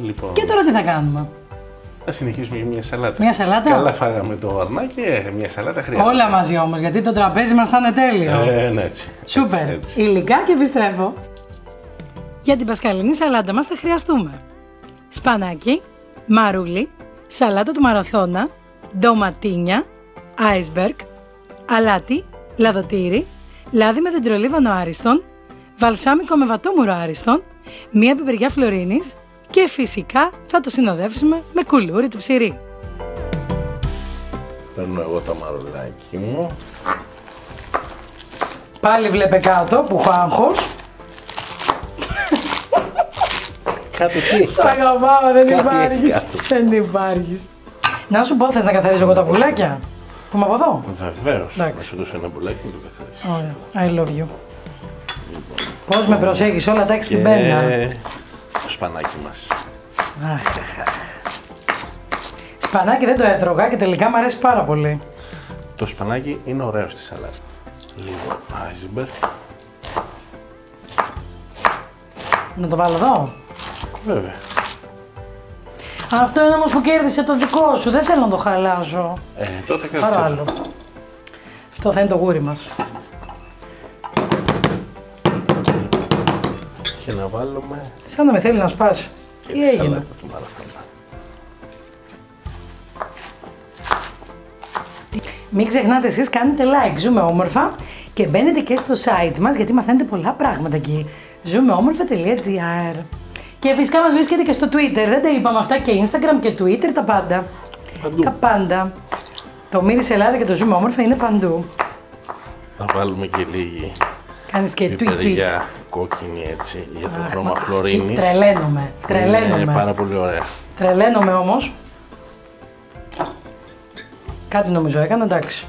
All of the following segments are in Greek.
Λοιπόν. Και τώρα τι θα κάνουμε? Θα συνεχίσουμε για μια σαλάτα. Μια σαλάτα. Καλά φάγαμε το αρνάκι, μια σαλάτα χρειάζεται. Όλα μαζί όμως, γιατί το τραπέζι μας θα είναι τέλειο. Ναι, έτσι. Σούπερ. Έτσι. Υλικά και επιστρέφω. Για την πασχαλινή σαλάτα μας θα χρειαστούμε σπανάκι, μαρούλι, σαλάτα του μαραθώνα, ντοματίνια, iceberg, αλάτι, λαδοτήρι, λάδι με δεντρολίβανο άριστον, βαλσάμικο με βατόμουρο άριστον, μία πιπεριά φλωρίνης και φυσικά θα το συνοδεύσουμε με κουλούρι του ψηρί. Παίρνω εγώ το μαρουλάκι μου. Πάλι βλέπε κάτω που έχω άγχος. Κάτι τι. Σ' αγαπάω, δεν Κάτι υπάρχεις. έχει. Δεν υπάρχεις. Να σου πω, θες να καθαρίσω εγώ τα βουλάκια που είμαι από εδώ? Βεβαίως. Εντάξει. Να σου δώσω ένα μπουλάκι να το καθαρίσεις. Ωραία, I love you. Πώς με προσέχεις, όλα τα έχεις στην πένα. Το σπανάκι μας. Σπανάκι δεν το έτρωγα και τελικά μου αρέσει πάρα πολύ. Το σπανάκι είναι ωραίο στη σαλάτα. Λίγο iceberg. Να το βάλω εδώ. Βέβαια. Αυτό είναι όμως που κέρδισε το δικό σου, δεν θέλω να το χαλάσω. Τότε Πάρω κάτσε. άλλο. Αυτό θα είναι το γούρι μας. Και να βάλουμε Σαν να με θέλει να σπάσει. και Τι τη έγινε? σαλάτα του μαραθώνα. Μην ξεχνάτε εσείς κάνετε like, ζούμε όμορφα και μπαίνετε και στο site μας γιατί μαθαίνετε πολλά πράγματα εκεί. Ζούμεόμορφα.gr. Και φυσικά μας βρίσκεται και στο Twitter, δεν τα είπαμε αυτά, και Instagram και Twitter, τα πάντα. Παντού. Τα πάντα. Το Μύρης Ελλάδα και το Ζούμε Όμορφα είναι παντού. Θα βάλουμε και λίγη Κάνεις και tweet. πιπεριά κόκκινη έτσι για το χρώμα Αυτή φλωρίνης. τρελαίνομαι, τρελαίνομαι. Είναι πάρα πολύ ωραία. Τρελαίνομαι όμως. Κάτι νομίζω έκανα, εντάξει.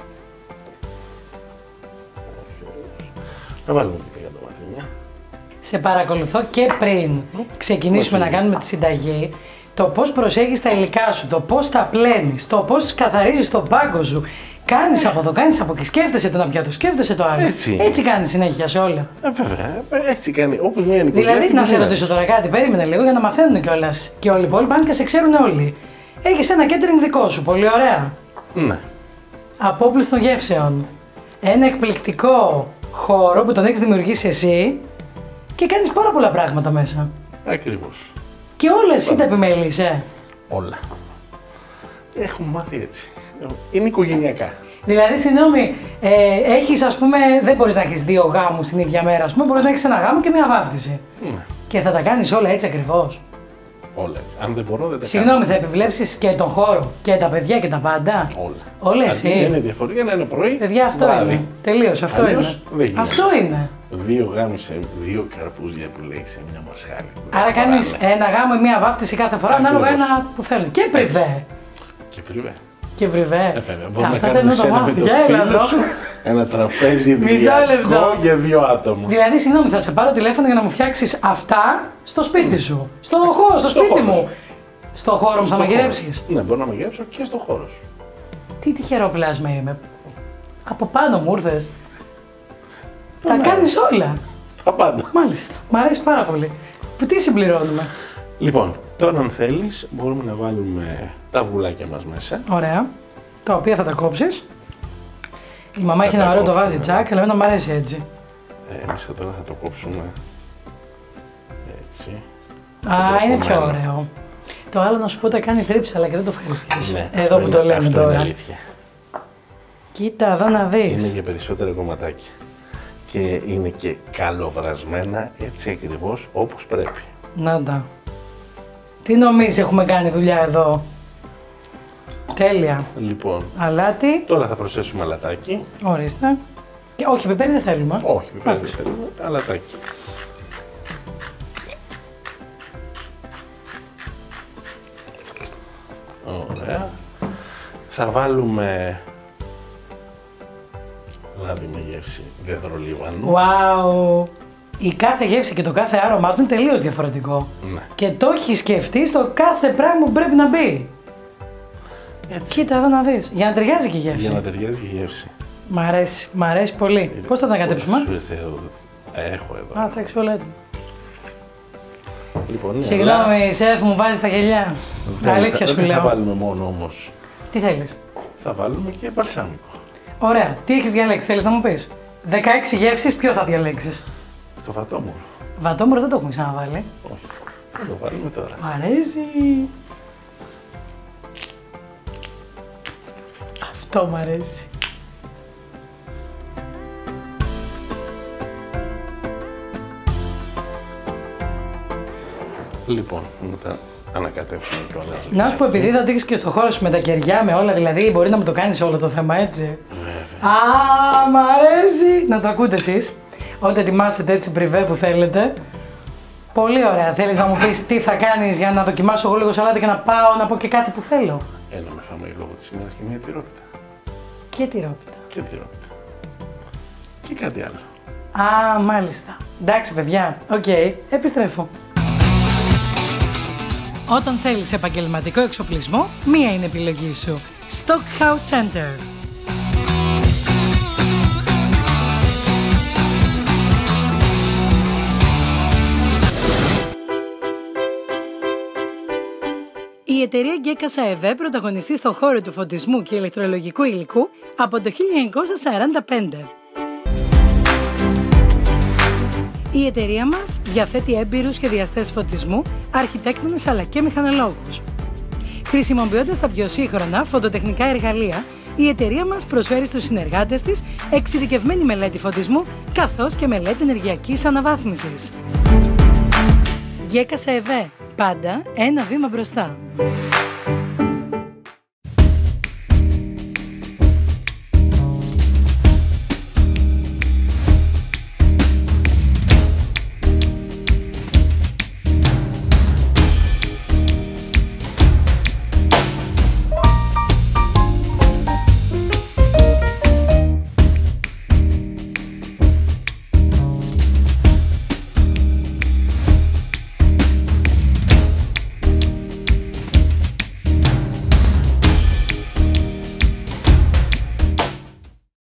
Να βάλουμε και λίγα ντοματίνια. Σε παρακολουθώ και πριν ξεκινήσουμε να κάνουμε τη συνταγή, το πώς προσέχεις τα υλικά σου, το πώς τα πλένεις, το πώς καθαρίζεις τον πάγκο σου. Κάνεις από εδώ, κάνεις από εκεί, σκέφτεσαι το ένα πιάτο, σκέφτεσαι το άλλο. Έτσι κάνεις συνέχεια σε όλα. Βέβαια, έτσι κάνει. Όπως μια νοικοκυριά. Δηλαδή, στην να σε κουζίνα. ρωτήσω τώρα κάτι, περίμενε λίγο για να μαθαίνουν κιόλας και όλοι οι υπόλοιποι, αν και σε ξέρουν όλοι. Έχεις ένα catering δικό σου, πολύ ωραία. Ναι. Απόπληστων γεύσεων. Ένα εκπληκτικό χώρο που τον έχεις δημιουργήσει εσύ και κάνεις πάρα πολλά πράγματα μέσα. Ακριβώς. Και όλα εσύ τα επιμέλεις, Όλα. Έχουμε μάθει έτσι. Είναι οικογενειακά. Δηλαδή, συγγνώμη, έχεις, ας πούμε, δεν μπορείς να έχεις δύο γάμους την ίδια μέρα, ας πούμε, μπορείς να έχεις ένα γάμο και μια βάφτιση. Ναι. Και θα τα κάνεις όλα έτσι ακριβώς. Όλα έτσι. Αν δεν μπορώ, δεν τα Συγγνώμη, θα επιβλέψεις και τον χώρο και τα παιδιά και τα πάντα. κάνω. Όλα. Όλα Αντί εσύ. να είναι διαφορετικά, να είναι πρωί. Παιδιά, αυτό βράδυ. είναι. Τελείως, αυτό Αλλιώς είναι. δεν γίνεται. Αυτό είναι. Δύο γάμοι σε δύο καρπούζια που λέει σε μια μασχάλη. Άρα κάνεις ένα γάμο ή μια βάφτιση κάθε φορά, ανάλογα Ακριβώς. ένα που θέλουν. Και πριβέ. Και πριβέ. Και πριβέ. Βέβαια, μπορούμε να Αυτά κάνουμε θέλω να το σένα με μάθω. το Για έλα φίλο εδώ. σου ένα τραπέζι Μισό λεπτό. ιδρυακό για δύο άτομα. Δηλαδή, συγγνώμη, θα σε πάρω τηλέφωνο για να μου φτιάξεις αυτά στο σπίτι σου. Στο χώρο, στο Στο σπίτι χώρο μου. σου. Στο χώρο μου θα Στο μαγειρέψεις. χώρο. Ναι, μπορώ να μαγειρέψω και στο χώρο σου. Τι τυχερό πλάσμα είμαι. Από πάνω μου ήρθες. Τα ναι. κάνεις όλα. Τα πάντα. Μάλιστα. Μ' αρέσει πάρα πολύ. Που τι συμπληρώνουμε. Λοιπόν, τώρα αν θέλεις μπορούμε να βάλουμε τα βουλάκια μας μέσα. Ωραία. Τα οποία θα τα κόψεις. Η μαμά έχει τα ένα ωραίο το κόψουμε. βάζει τσάκ, αλλά εμένα μ' αρέσει έτσι. Εμείς τώρα θα το κόψουμε έτσι. Α, είναι πιο τροποποιημένο. ωραίο. Το άλλο να σου πω τα κάνει τρίψα, αλλά και δεν το ευχαριστείς. Ναι, Εδώ αυτό που είναι- το λέμε αυτό είναι τώρα. αλήθεια. Κοίτα εδώ να δεις. Είναι για περισσότερα κομματάκια. Και είναι και καλοβρασμένα έτσι ακριβώς όπως πρέπει. Να τα. Τι νομίζεις έχουμε κάνει δουλειά εδώ. Τέλεια. Λοιπόν, Αλάτι. τώρα θα προσθέσουμε αλατάκι. Ορίστε. Και όχι, πιπέρι δεν θέλουμε. Όχι, πιπέρι δεν θέλουμε, αλατάκι. Ωραία. Θα βάλουμε λάδι με γεύση δεδρολίβανου. Wow. Η κάθε γεύση και το κάθε άρωμά του είναι τελείως διαφορετικό. Ναι. Και το έχει σκεφτεί στο κάθε πράγμα που πρέπει να μπει. Έτσι. Κοίτα εδώ να δεις. Για να ταιριάζει και η γεύση. Για να ταιριάζει και η γεύση. Μ' αρέσει πολύ. Πώς θα τα κατέψουμε. Σου ήρθε εδώ. Έχω εδώ. Α, εντάξει, όλα έτοιμα. Λοιπόν, ναι, συγγνώμη, σεφ, μου βάζει τα γελιά. Αλήθεια σου δεν λέω. θα βάλουμε μόνο όμως. Τι θέλεις? Θα βάλουμε και μπαλσάμικο. Ωραία. Τι έχεις διαλέξει, θέλεις να μου πεις? 16 γεύσεις, ποιο θα διαλέξεις? Το βατόμουρο. Βατόμουρο δεν το έχουμε ξαναβάλει. Όχι. Θα το βάλουμε τώρα. Μ' αρέσει. Αυτό μ' αρέσει. Λοιπόν, μετά ανακατεύσουμε κιόλας. Να σου πω, επειδή θα τύχεις και στο χώρο σου με τα κεριά, με όλα, δηλαδή μπορεί να μου το κάνεις όλο το θέμα, έτσι. Βέβαια. Α, μ' αρέσει. Να το ακούτε εσείς, όταν ετοιμάσετε έτσι μπριβέ που θέλετε. Πολύ ωραία. Θέλεις να μου πεις τι θα κάνεις για να δοκιμάσω εγώ λίγο σαλάτα και να πάω να πω και κάτι που θέλω? Ένα με φάμε λόγω της ημέρας και μία τυρόπιτα. Και τυρόπιτα. Και τυρόπιτα. Και κάτι άλλο. Α, μάλιστα. Εντάξει, παιδιά. Οκ. Επιστρέφω. Όταν θέλεις επαγγελματικό εξοπλισμό, μία είναι η επιλογή σου. Stockhouse Center. Η εταιρεία Γκέκα ΑΕΒ πρωταγωνιστεί στον χώρο του φωτισμού και ηλεκτρολογικού υλικού από το 1945. Η εταιρεία μας διαθέτει έμπειρους σχεδιαστές φωτισμού, αρχιτέκτονες αλλά και μηχανολόγους. Χρησιμοποιώντας τα πιο σύγχρονα φωτοτεχνικά εργαλεία, η εταιρεία μας προσφέρει στους συνεργάτες της εξειδικευμένη μελέτη φωτισμού καθώς και μελέτη ενεργειακής αναβάθμισης. Γκέκα ΑΕΒ. Πάντα ένα βήμα μπροστά.